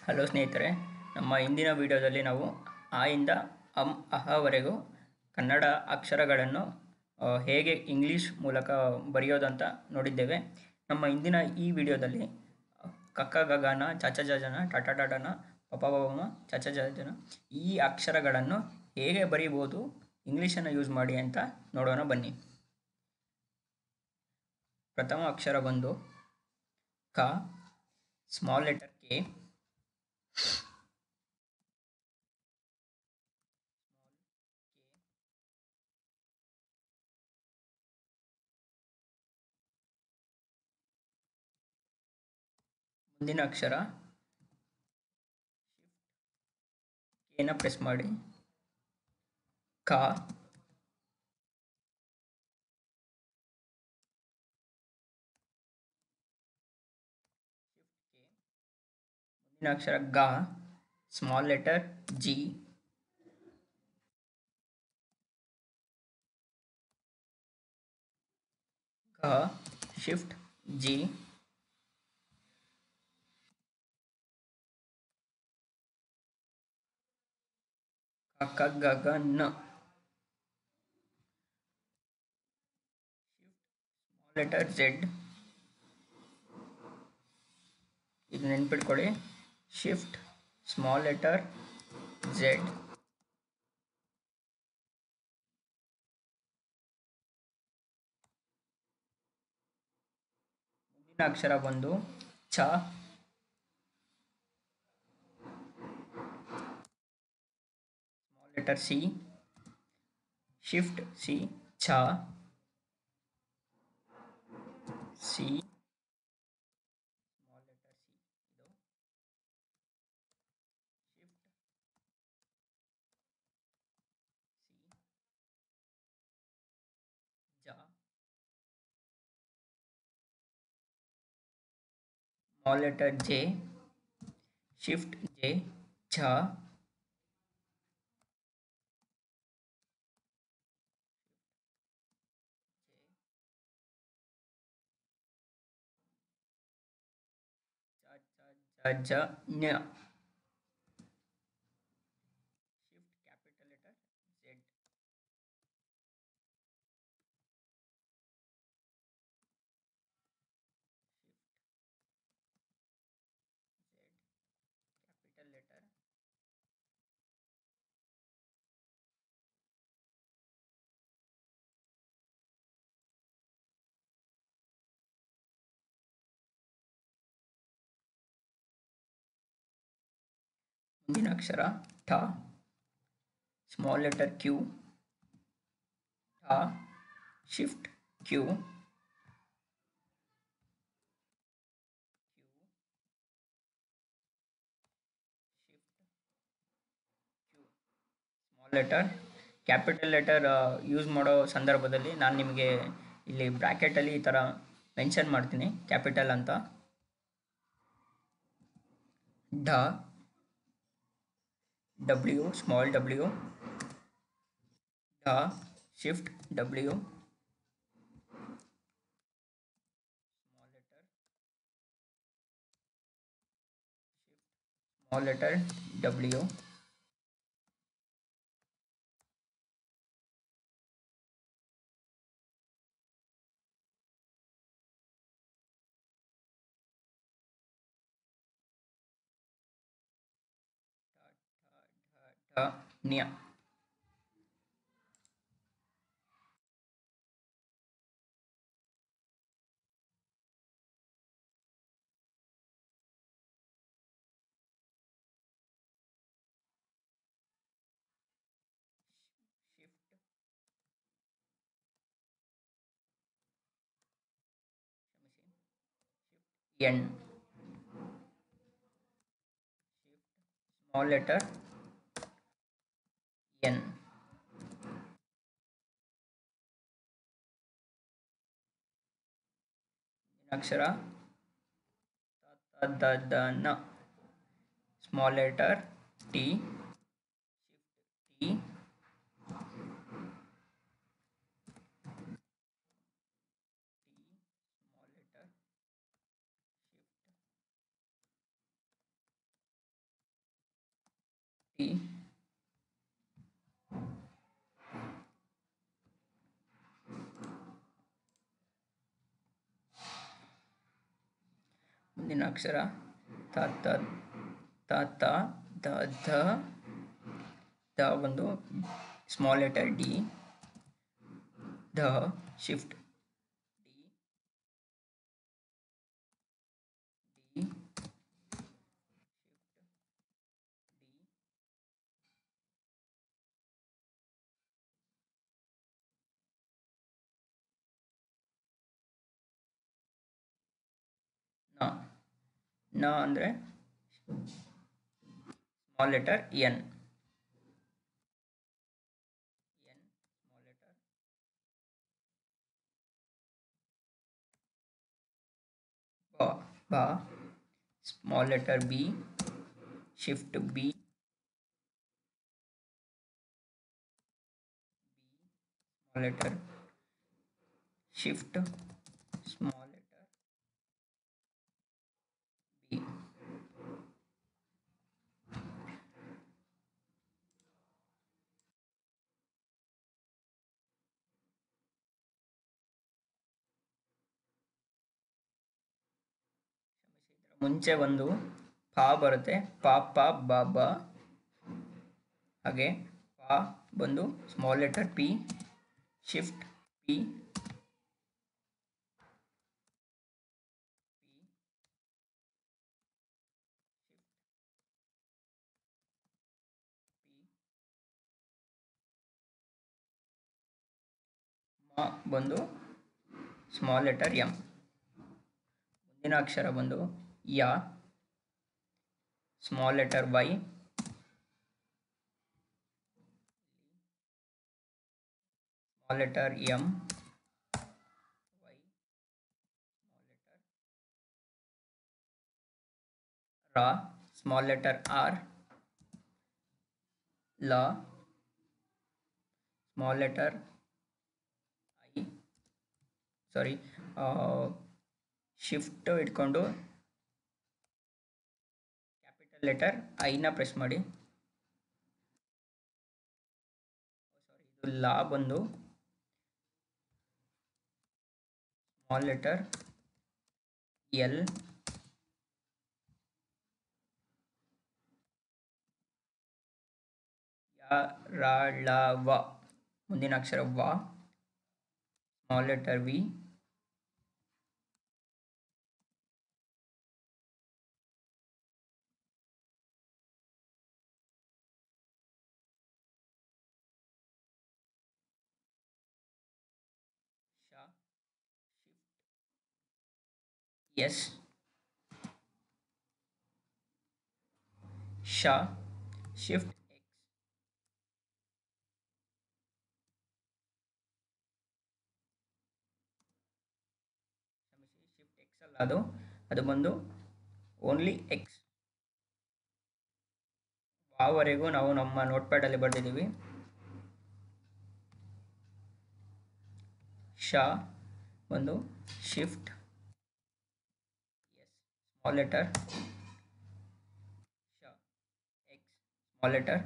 Hello ಸ್ನೇಹಿತರೆ, ನಮ್ಮ ಇಂದಿನ ವಿಡಿಯೋದಲ್ಲಿ ನಾವು ಆ ಇಂದ ಅಹವರೆಗೂ ಕನ್ನಡ ಅಕ್ಷರಗಳನ್ನು ಹೇಗೆ ಇಂಗ್ಲೀಷ್ ಮೂಲಕ ಬರೆಯೋದಂತ ನೋಡಿದ್ದೇವೆ. ನಮ್ಮ ಇಂದಿನ ಈ ವಿಡಿಯೋದಲ್ಲಿ ಕಕ್ಕ ಗಗನ ಚಚ ಜಜನ ಟಟ ಟಟನ ಪಪ ಪವಮ ಚಚ ಜಜನ ಈ ಅಕ್ಷರಗಳನ್ನು ಹೇಗೆ ಬರೀಬೋದು ಇಂಗ್ಲೀಷನ್ನು ಯೂಸ್ ಮಾಡಿ ಅಂತ ನೋಡೋಣ ಬನ್ನಿ. ಪ್ರಥಮ ಅಕ್ಷರ ಬಂದು ಕ, ಸ್ಮಾಲ್ ಲೆಟರ್ ಕೆ, ಮುಂದಿನ ಅಕ್ಷರ ಕೆನ ಪ್ರೆಸ್ ಮಾಡಿ ಕ, ಮುಂದಿನ ಅಕ್ಷರ ಗ, ಸ್ಮಾಲ್ ಲೆಟರ್ ಜಿ, ಗ, ಶಿಫ್ಟ್ ಜಿ, ಕ ಗ ಗ ನ, ಸ್ಮಾಲ್ ಲೆಟರ್ ಝೆಡ್, ಇದು ನೆನ್ಪಿಟ್ಕೊಳ್ಳಿ, ಶಿಫ್ಟ್ ಸ್ಮಾಲ್ ಲೆಟರ್ ಝೆಡ್, ಮುಂದಿನ ಅಕ್ಷರ ಬಂದು ಛ, small letter C, shift C, ಛ, ಸಿ, ಸ್ಮಾಲ್ ಲೆಟರ್ ಸಿ, ಇದು ಶಿಫ್ಟ್ ಸಿ, ಜ, small letter J, shift J, ಛ, ಝ, ಞ, shift capital letter Z, capital letter, ಮುಂದಿನ ಅಕ್ಷರ ಠ, ಸ್ಮಾಲ್ ಲೆಟರ್ ಕ್ಯೂ, ಠ, shift Q, small letter capital letter use ಮಾಡೋ ಸಂದರ್ಭದಲ್ಲಿ ನಾನು ನಿಮಗೆ ಇಲ್ಲಿ ಬ್ರ್ಯಾಕೆಟಲ್ಲಿ ಈ ಥರ ಮೆನ್ಷನ್ ಮಾಡ್ತೀನಿ ಕ್ಯಾಪಿಟಲ್ ಅಂತ. ಢ, ಡಬ್ಲ್ಯೂ, ಸ್ಮಾಲ್ ಡಬ್ಲ್ಯೂ, ಢ, shift W, small letter, small letter W, ಢ, ನ್ಯ, shift N, small letter N, ಅಕ್ಷರ ತ ದ ದ ನ, small letter T, T, small letter T, ಮುಂದಿನ ಅಕ್ಷರ ತ ತ ತ ತ ದ ಧ ದ ಒಂದು ಸ್ಮಾಲ್ ಲೆಟರ್ ಡಿ, ಧ ಶಿಫ್ಟ್ ಡಿ ಡಿ ನ ನ ಅಂದರೆ small letter N, N small letter, ಬ ಬ small letter B, shift B, small letter shift small letter B. ಮುಂಚೆ ಒಂದು ಪ ಬರುತ್ತೆ, ಪ ಪ ಬ ಬ, ಹಾಗೆ ಪ ಬಂದು small letter P, shift P, ಮ ಬಂದು ಸ್ಮಾಲ್ ಲೆಟರ್ ಎಂ. ಮುಂದಿನ ಅಕ್ಷರ ಬಂದು ಯ, small letter Y, small letter M, Y small letter, ರ ಸ್ಮಾಲ್ ಲೆಟರ್ ಆರ್, ಲ small letter I, sorry shift ಇಟ್ಕೊಂಡು ಕ್ಯಾಪಿಟಲ್ ಲೆಟರ್ ಐನ ಪ್ರೆಸ್ ಮಾಡಿ. ಸಾರಿ, ಇದು ಲಾ ಬಂದು ಸ್ಮಾಲ್ ಲೆಟರ್ ಎಲ್, ಯ ರ ಳ ವ. ಮುಂದಿನ ಅಕ್ಷರ ವ, ಸ್ಮಾಲ್ ಲೆಟರ್ ವಿ, ಶ ಶಿಫ್ಟ್ ಎಸ್, ಶ ಶಿಫ್ಟ್ ಎಕ್ಸ್, ಶಿಫ್ಟ್ ಎಕ್ಸ್ ಅಲ್ಲ, ಅದು ಬಂದು ಓನ್ಲಿ ಎಕ್ಸ್. ವಾವರೆಗೂ ನಾವು ನಮ್ಮ ನೋಟ್ಪ್ಯಾಡಲ್ಲಿ ಬರೆದಿದ್ದೀವಿ. ಶ ಒಂದು ಶಿಫ್ಟ್ ಎಸ್ ಸ್ಮಾಲ್ ಲೆಟರ್, ಶ X small letter,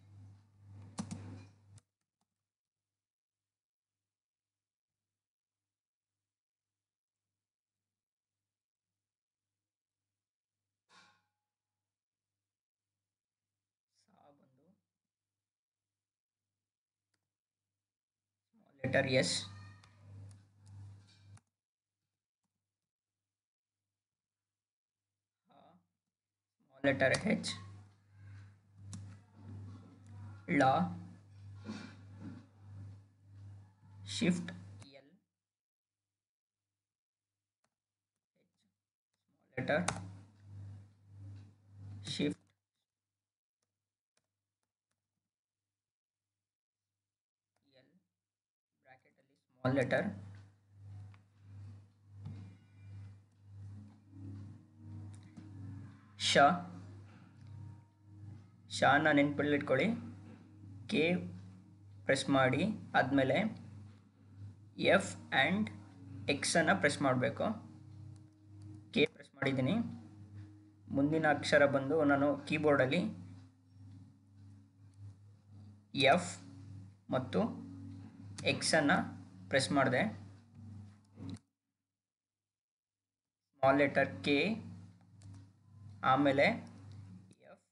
letter S, small letter H, La, shift L, H, small letter, shift L, bracket ಅಲ್ಲಿ small letter, ಶಾನ ನೆನಪಲ್ಲಿ ಇಟ್ಕೊಳ್ಳಿ. ಕೆ ಪ್ರೆಸ್ ಮಾಡಿ ಆದಮೇಲೆ ಎಫ್ ಆ್ಯಂಡ್ ಎಕ್ಸನ್ನು ಪ್ರೆಸ್ ಮಾಡಬೇಕು. ಕೆ ಪ್ರೆಸ್ ಮಾಡಿದ್ದೀನಿ. ಮುಂದಿನ ಅಕ್ಷರ ಬಂದು ನಾನು ಕೀಬೋರ್ಡಲ್ಲಿ ಎಫ್ ಮತ್ತು ಎಕ್ಸನ್ನು ಪ್ರೆಸ್ ಮಾಡಿದೆ. ಸ್ಮಾಲ್ ಲೆಟರ್ ಕೆ, ಆಮೇಲೆ ಎಫ್,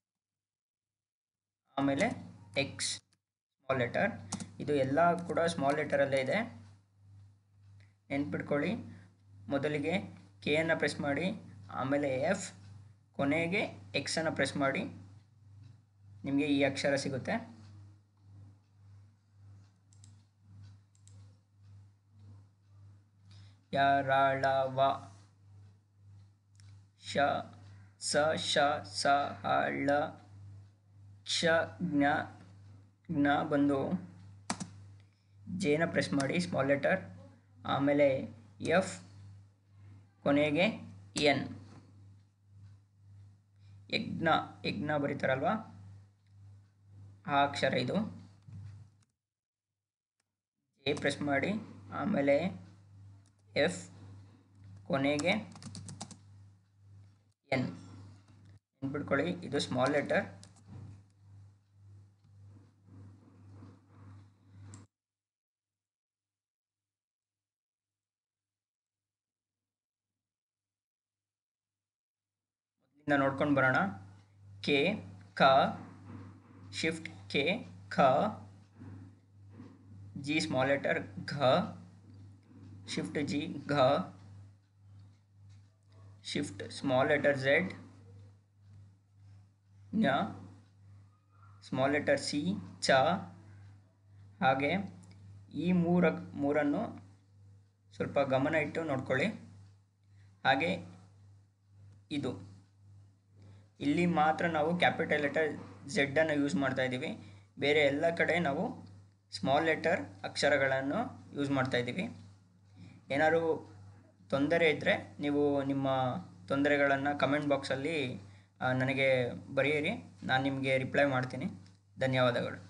ಆಮೇಲೆ ಎಕ್ಸ್ ಸ್ಮಾಲ್ ಲೆಟರ್. ಇದು ಎಲ್ಲ ಕೂಡ ಸ್ಮಾಲ್ ಲೆಟರಲ್ಲೇ ಇದೆ, ನೆನ್ಪಿಟ್ಕೊಳ್ಳಿ. ಮೊದಲಿಗೆ ಕೆ ಅನ್ನು ಪ್ರೆಸ್ ಮಾಡಿ, ಆಮೇಲೆ ಎಫ್, ಕೊನೆಗೆ ಎಕ್ಸನ್ನು ಪ್ರೆಸ್ ಮಾಡಿ, ನಿಮಗೆ ಈ ಅಕ್ಷರ ಸಿಗುತ್ತೆ. ಯರಳವ, ಶ ಸ ಶ ಸ ಹ ಳ, ಕ್ಷ ಜ್ಞ, ಜ್ಞ ಬಂದು ಜೇನ ಪ್ರೆಸ್ ಮಾಡಿ ಸ್ಮಾಲ್ ಲೆಟರ್, ಆಮೇಲೆ ಎಫ್, ಕೊನೆಗೆ ಎನ್. ಯಜ್ಞ, ಯಜ್ಞ ಬರೀತಾರಲ್ವ ಆ ಅಕ್ಷರ ಇದು. ಜೆ ಪ್ರೆಸ್ ಮಾಡಿ, ಆಮೇಲೆ ಎಫ್, ಕೊನೆಗೆ ಎನ್. ನೆನ್ಪಿಟ್ಕೊಳ್ಳಿ, ಇದು ಸ್ಮಾಲ್ ಲೆಟರ್. ಮೊದಲಿಂದ ನೋಡ್ಕೊಂಡು ಬರೋಣ. ಕೆ, ಕ, ಶಿಫ್ಟ್ ಕೆ, ಖ, ಜಿ ಸ್ಮಾಲ್ ಲೆಟರ್ ಘ, ಶಿಫ್ಟ್ ಜಿ ಘ, ಶಿಫ್ಟ್ ಸ್ಮಾಲ್ ಲೆಟರ್ ಝೆಡ್ ಞ, ಸ್ಮಾಲ್ ಲೆಟರ್ ಸಿ ಚ. ಹಾಗೆ ಈ ಮೂರನ್ನು ಸ್ವಲ್ಪ ಗಮನ ಇಟ್ಟು ನೋಡ್ಕೊಳ್ಳಿ. ಹಾಗೆ ಇದು ಇಲ್ಲಿ ಮಾತ್ರ ನಾವು ಕ್ಯಾಪಿಟಲ್ ಲೆಟರ್ ಝೆಡ್ಡನ್ನು ಯೂಸ್ ಮಾಡ್ತಾ ಇದ್ದೀವಿ, ಬೇರೆ ಎಲ್ಲ ಕಡೆ ನಾವು ಸ್ಮಾಲ್ ಲೆಟರ್ ಅಕ್ಷರಗಳನ್ನು ಯೂಸ್ ಮಾಡ್ತಾ ಇದ್ದೀವಿ. ಏನಾದರೂ ತೊಂದರೆ ಇದ್ದರೆ ನೀವು ನಿಮ್ಮ ತೊಂದರೆಗಳನ್ನು ಕಮೆಂಟ್ ಬಾಕ್ಸಲ್ಲಿ ನನಗೆ ಬರೆಯಿರಿ, ನಾನು ನಿಮಗೆ ರಿಪ್ಲೈ ಮಾಡ್ತೀನಿ. ಧನ್ಯವಾದಗಳು.